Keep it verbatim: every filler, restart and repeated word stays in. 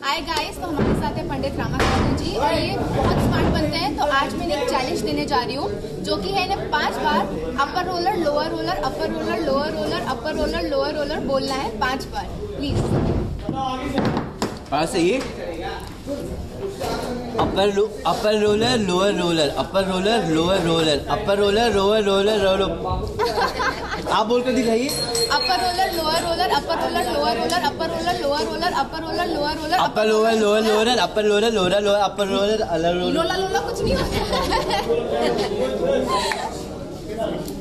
Hi guys, तो हमारे साथ है पंडित रामाकांत जी और ये बहुत स्मार्ट बनते हैं। तो आज मैं एक चैलेंज देने जा रही हूँ जो कि है इन्हें पांच बार upper roller lower roller upper roller lower roller upper roller lower roller बोलना है पांच बार, प्लीज। ऐसे ही upper upper roller lower roller upper roller lower roller upper roller lower roller roller आप बोल कर दिखाइए। Upper roller lower roller upper roller lower roller upper roller lower roller upper roller lower roller upper lower lower lower upper roller lower lower upper roller अलग लोला लोला कुछ नहीं होता।